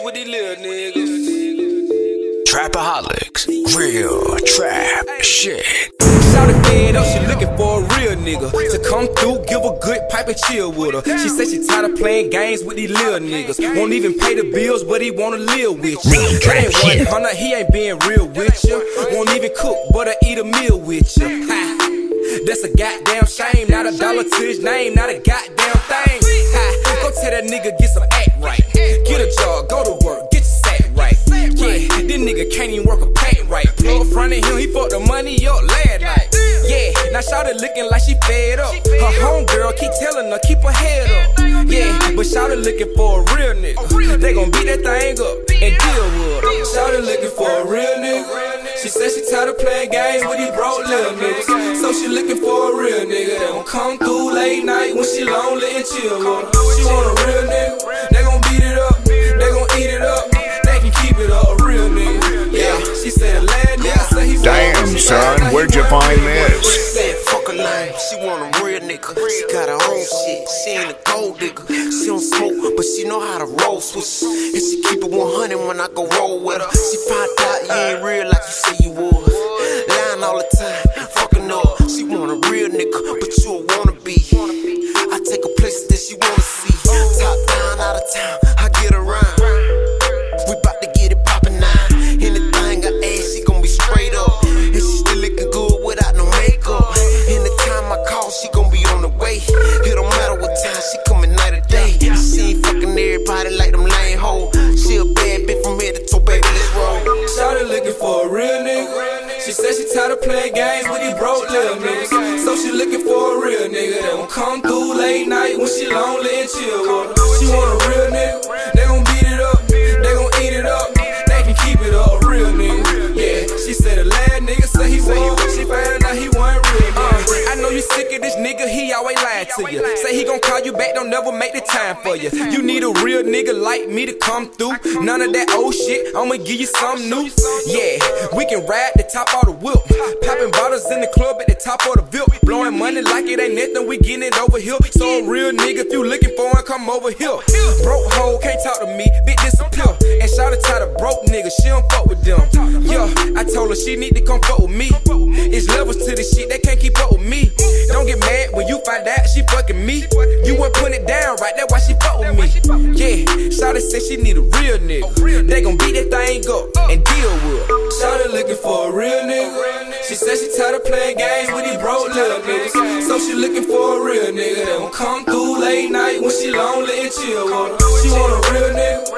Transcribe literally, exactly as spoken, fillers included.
with these little niggas. Trapaholics, real trap shit. Shawty fed up, she looking for a real nigga to come through, give a good pipe and chill with her. She said she tired of playing games with these little niggas. Won't even pay the bills, but he wanna live with you. That ain't one hundred, he ain't being real with you. Won't even cook, but I eat a meal with you. Ha. That's a goddamn shame, not a dollar to his name, not a goddamn thing. Ha. Go tell that nigga get some act right. Get a job, go to work, get your sack right. Yeah, this nigga can't even work a paint right. Plug front of him, he fucked the money up last night. Yeah, now Shawty looking like she fed up. Her homegirl keep telling her keep her head up. Yeah, but Shawty looking for a real nigga. They gon' beat that thing up and deal with her. Shawty looking for a real nigga. She said she tired of playing games with these broke little niggas. So she looking for a real nigga that gon' come through late night when she lonely and chill with her. She want a real nigga. They gon' beat it up. They gon' eat it up. They can keep it up, a real nigga. Yeah, she said a lad nigga say he Damn, son, where'd you find this? She said fuck a lame, she want a real nigga. She got her own shit, she ain't a gold digger. She don't smoke, but she know how to roll switch. And she keep it one hundred when I go roll with her. She find out you ain't real like you say you was. Lying all the time, fucking up. She want a real nigga, but you a wannabe. I take her places that she wanna see. Top down, out of town, I get around. We bout to get it poppin' now. Anything I ask, she gon' be straight up. And she still looking good without no makeup. Anytime I call, she gon' be on the way. It don't matter what time, she comin' night or day. She ain't fucking everybody like them lame hoes. She a bad bitch from head to toe, baby, let's roll. Shawty looking for a real nigga. She said she tired of playing games with these broke little niggas. So she looking for a real nigga that gon' come through late night when she lonely and chill with her. She want a real nigga. They gon' beat it up. They gon' eat it up. They can keep it up, a real nigga. Yeah, she said a lad nigga say he was. She found out he wasn't real. Uh, I know you sick of this nigga, he always lying to you. Say he gon' call you back, don't never make the time for you. You need a real nigga like me to come through. None of that old shit, I'ma give you something new. Yeah, we can ride the top of the whip. Popping bottles in the club at the top of the V I P. Blowing money like it ain't nothing, we getting it over here. So a real nigga, if you looking for one, come over here. Broke hoe, can't talk to me, bitch disappear. And Shawty tired of broke niggas, she don't fuck with them. Yeah, I told her she need to come fuck with me. It's levels to this shit, they can't keep up with me. Don't get mad when you find out she fucking me. You weren't putting it down right, that's why she fuck with me. Yeah, Shawty said she need a real nigga. They gon' beat that thing up and deal with her. Shawty looking for a real nigga. She said she tired of playing games with these broke little niggas. So she looking for a real nigga that gon' come through late night when she lonely and chill with her. She want a real nigga.